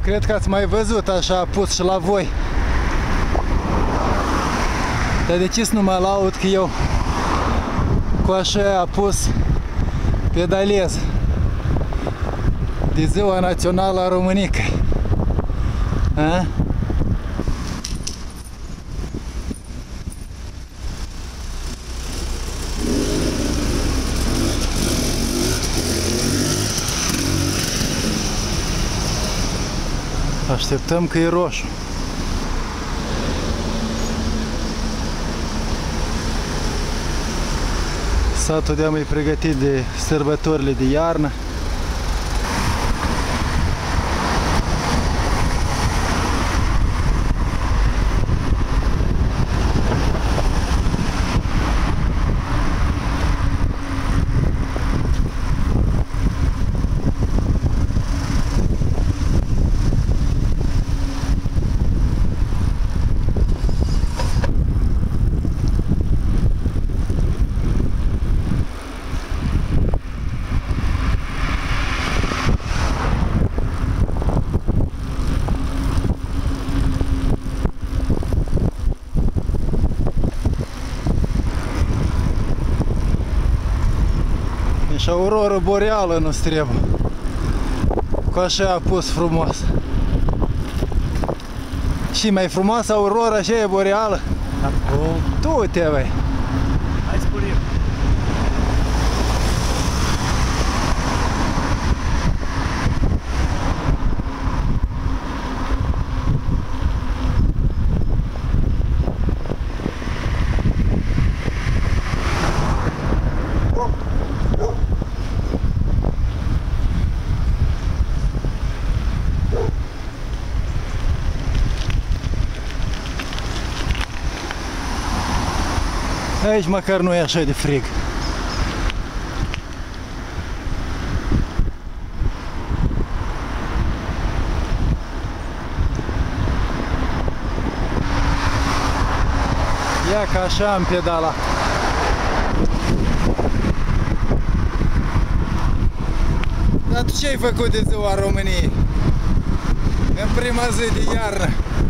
Cred că ați mai văzut așa apus și la voi. Dar de ce să nu mă laud că eu cu așa apus pedalez de Ziua Națională a Românicăi? A? Așteptăm că e roșu. Satul de-am e pregătit de sărbătorile de iarnă. Și auroră boreală nu-ți trebuie. Cu așa apus frumos. Și mai frumoasă aurora așa e boreală. Tu te vai. Hai sporim. Aici măcar nu e așa de frig. Ia că așa am pedalat. Dar tu ce ai făcut de Ziua României? În prima zi de iarnă.